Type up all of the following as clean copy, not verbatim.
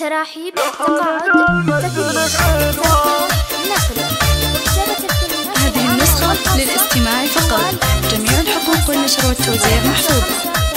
تراحيب، تقاعد، تكليف، نقل، كتابة الكلمات. هذه النسخة للاستماع فقط. جميع الحقوق والنشر والتوزيع محفوظة.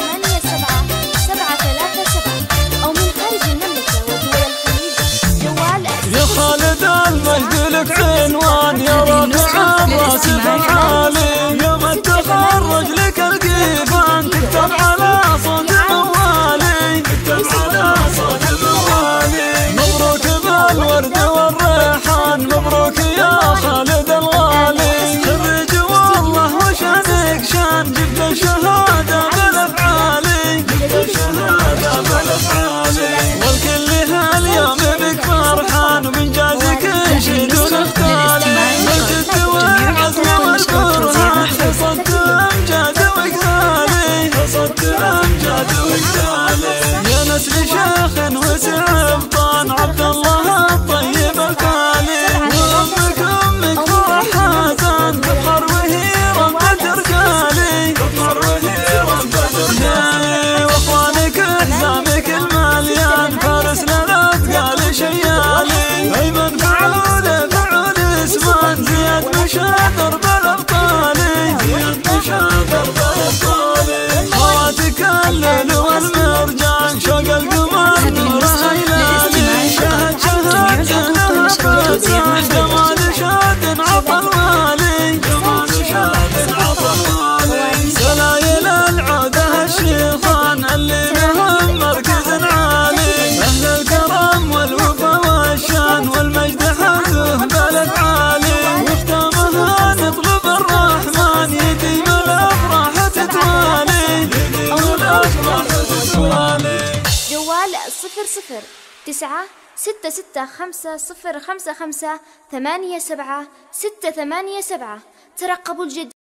8777 أو من خارج المملكة ودول الخليج. جوال يا خالد المجد لك عنوان يا رافع الراس العالي، يوم التخرج لك القيفان تكتب على صوت موالي، تكتب على صوت موالي. مبروك بالورد والريحان، مبروك يا خالد الغالي، خريج والله وشانك شان، جبت الشهادة بالافعالي، جبت الشهادة بالافعالي. والكل هاليوم بك فرحان ومن جازك نشيد ونختالي، والجد والعزم والبرهان حصدت امجاد وقتالي، حصدت امجاد وقتالي. يا نسل شيخ وسلطان عبد الله الطيب الخالي، وامك فرحان تفخر وهي ربة رجالي، تفخر وهي ربة رجالي. واخوانك حزامك المليان فارس للاثقال شيالي، ايمن فعول فعول اسمان زياد مشاذر بالابطالي، زياد مشاذر بالابطالي. خواتك الليل والمرجان شوق القمر نور هيلالي، شهد شهد جمال شاد عطى الوالي، جمال شاد عطى الوالي. سلايل العوده الشيخان اللي لهم مركز عالي، اهل الكرم والوفا والشان والمجد حمده بالافعالي. وختامها نطلب الرحمن يديم الافراح تتوالي، يديم الافراح تتوالي. جوال 00966505587687. ترقبوا الجديد.